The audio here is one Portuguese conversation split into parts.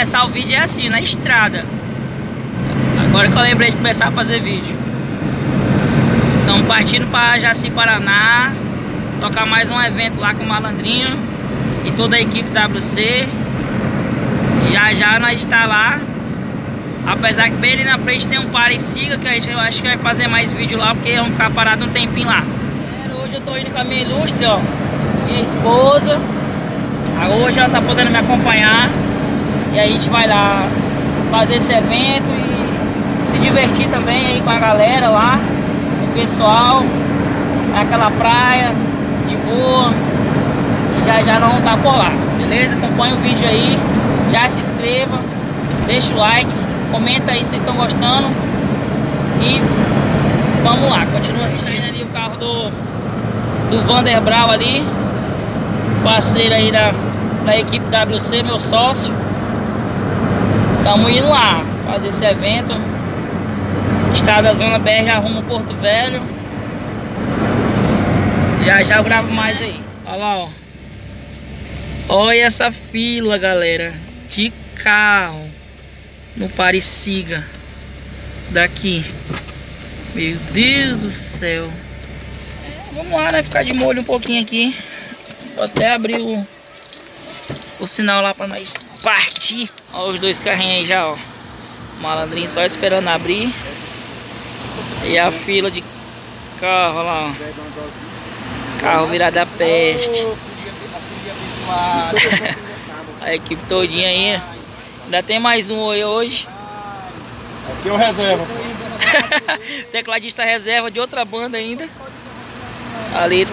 começar o vídeo é assim, na estrada. Agora que eu lembrei de começar a fazer vídeo. Estamos partindo para Jaci, Paraná. Tocar mais um evento lá com o Malandrinho e toda a equipe WC. Já nós está lá. Apesar que bem ali na frente tem um Pare e Siga, que a gente, eu acho que vai fazer mais vídeo lá, porque vamos ficar parado um tempinho lá. Hoje eu tô indo com a minha ilustre, ó, minha esposa. Hoje ela tá podendo me acompanhar. E a gente vai lá fazer esse evento e se divertir também aí com a galera lá, o pessoal, naquela praia, de boa. E já não tá por lá, beleza? Acompanha o vídeo aí, já se inscreva, deixa o like, comenta aí se vocês estão gostando. E vamos lá, continua assistindo ali o carro do Vander Brau ali, parceiro aí da equipe WC, meu sócio. Estamos indo lá fazer esse evento. Estrada da Zona BR rumo a Porto Velho. Já eu gravo mais aí. Olha lá, ó. Olha essa fila, galera, de carro no Pare e Siga daqui. Meu Deus do céu. Vamos lá, né? Ficar de molho um pouquinho aqui. Vou até abrir o sinal lá pra nós partir. Olha os dois carrinhos aí já, ó. O Malandrinho só esperando abrir. E a fila de carro, olha lá, ó. Carro virado a peste. A equipe todinha aí. Ainda tem mais um hoje. Aqui é o reserva. Tecladista reserva de outra banda ainda. Ali,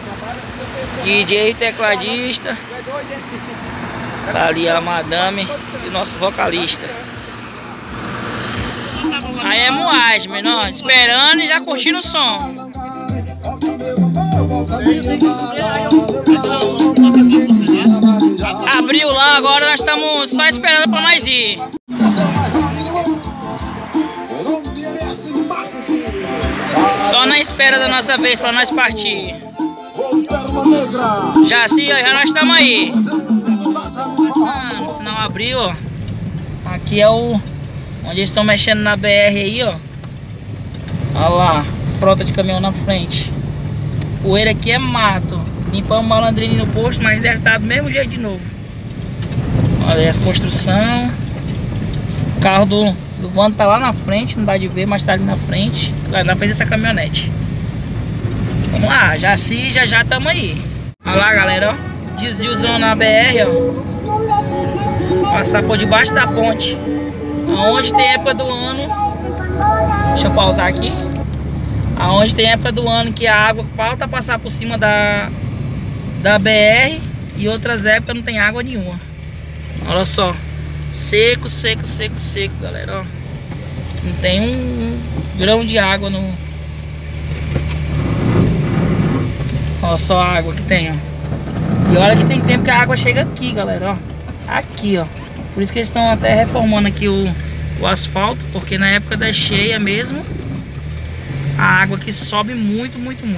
DJ tecladista. Tá ali a madame e o nosso vocalista. Aí é moagem, menor. Esperando e já curtindo o som. Abriu lá, agora nós estamos só esperando pra nós ir. Só na espera da nossa vez pra nós partir. Já nós estamos aí. Se não abriu, ó. Aqui é o onde eles estão mexendo na BR aí, ó. Olha lá, frota de caminhão na frente. Poeira aqui é mato. Limpamos o Malandrinho no posto, mas deve estar do mesmo jeito de novo. Olha aí as construções. O carro do Vando tá lá na frente, não dá de ver, mas tá ali na frente. Lá na frente dessa caminhonete. Vamos lá, já estamos aí. Olha lá, galera, ó. Desviozão na BR, ó. Passar por debaixo da ponte. Aonde tem época do ano. Deixa eu pausar aqui. Aonde tem época do ano que a água falta passar por cima da BR. E outras épocas não tem água nenhuma. Olha só. Seco, galera, ó. Não tem um grão de água no... Olha só a água que tem, ó. E olha que tem tempo que a água chega aqui, galera, ó. Aqui, ó. Por isso que eles estão até reformando aqui o asfalto, porque na época da cheia mesmo, a água aqui sobe muito.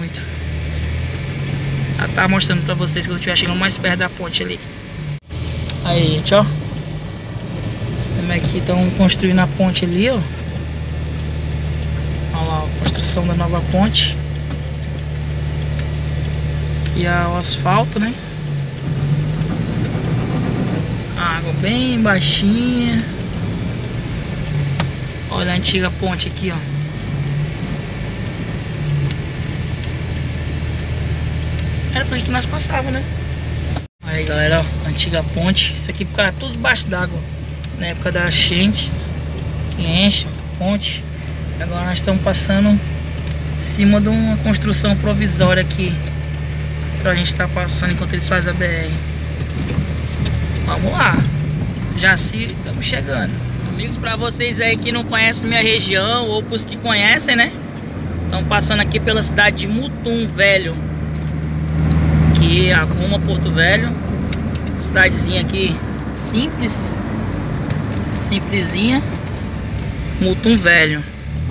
Já tá mostrando pra vocês quando eu estiver chegando mais perto da ponte ali. Aí, gente, ó. Como é que estão construindo a ponte ali, ó. Olha lá, a construção da nova ponte. E o asfalto, né? A água bem baixinha. Olha a antiga ponte aqui, ó. Era por aqui que nós passávamos, né? Aí, galera, ó, antiga ponte. Isso aqui ficava tudo debaixo d'água na época da enchente, que enche a ponte. Agora nós estamos passando em cima de uma construção provisória aqui pra gente estar passando enquanto eles fazem a BR. Vamos lá, Jaci, estamos chegando. Amigos, para vocês aí que não conhecem minha região, ou para os que conhecem, né? Estamos passando aqui pela cidade de Mutum Velho, que arruma Porto Velho. Cidadezinha aqui simples, simplesinha. Mutum Velho.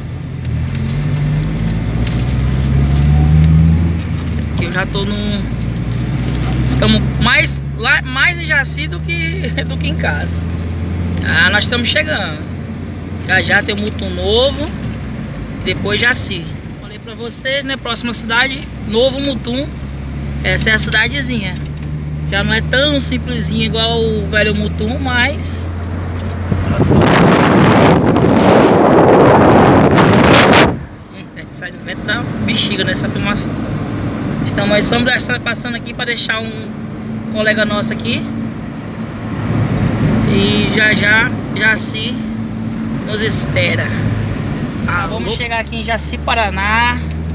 Aqui eu já tô no... Estamos mais em Jaci do que em casa. Ah, nós estamos chegando. Já tem o Mutum novo. Depois Jaci. Falei pra vocês, né? Próxima cidade, Novo Mutum. Essa é a cidadezinha. Já não é tão simplesinha igual o velho Mutum, mas... Olha só. Sai do vento da bexiga nessa filmação. Estamos passando aqui para deixar um colega nosso aqui. E Jaci nos espera. Vamos chegar aqui em Jaci, Paraná.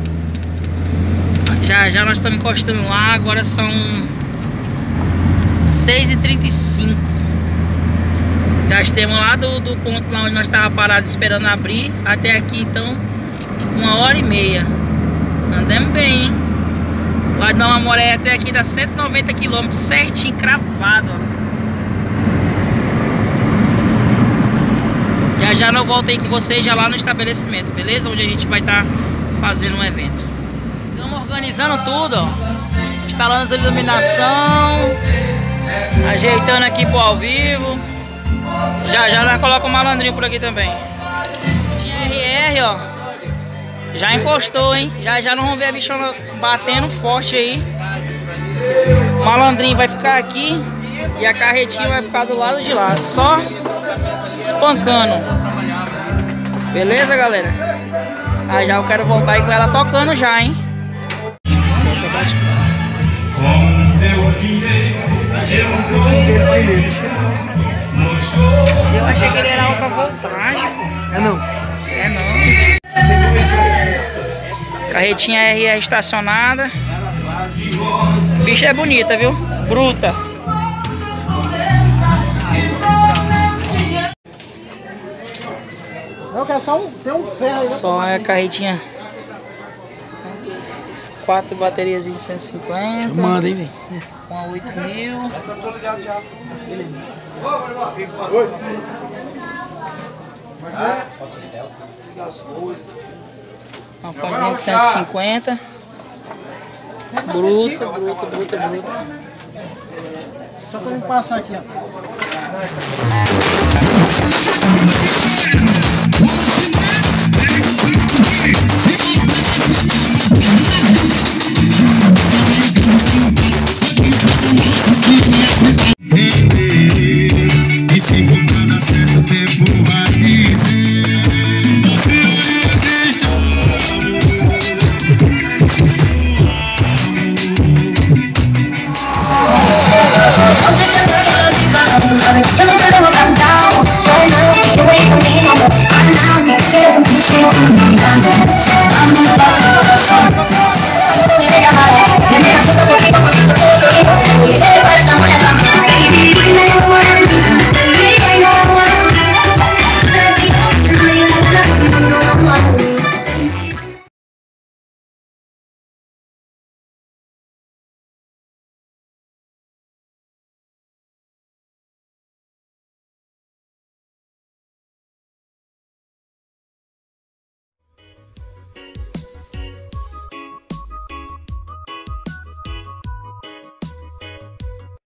Já nós estamos encostando lá. Agora são 6h35. Já estamos lá do ponto lá onde nós estávamos parados esperando abrir. Até aqui então 1h30. Andamos bem, hein? Lá de Nova Moré até aqui dá 190 km, certinho, cravado, ó. Já eu volto aí com vocês já lá no estabelecimento, beleza? Onde a gente vai estar fazendo um evento. Estamos organizando tudo, ó. Instalando a iluminação, ajeitando aqui pro ao vivo. Já nós colocamos o malandrinho por aqui também. Tinha RR, ó. Já encostou, hein? Já não vamos ver a bichona batendo forte aí. O malandrinho vai ficar aqui e a carretinha vai ficar do lado de lá, só espancando. Beleza, galera? Aí já eu quero voltar aí com ela tocando já, hein? Eu achei que ele era alta voltagem. É não. É não. Carretinha RR estacionada. Bicha é bonita, viu? Bruta. Não, que é só tem um ferro aí. Só a carretinha. 4 baterias de 150. Manda, hein, velho. Com a 8.000. Tô ligado já. Beleza. Uma coisinha de 150. Bruta. Só pra me passar aqui, ó. E se voltar dar certo tempo vai dizer. Don't know, you ain't gonna be no more. I know,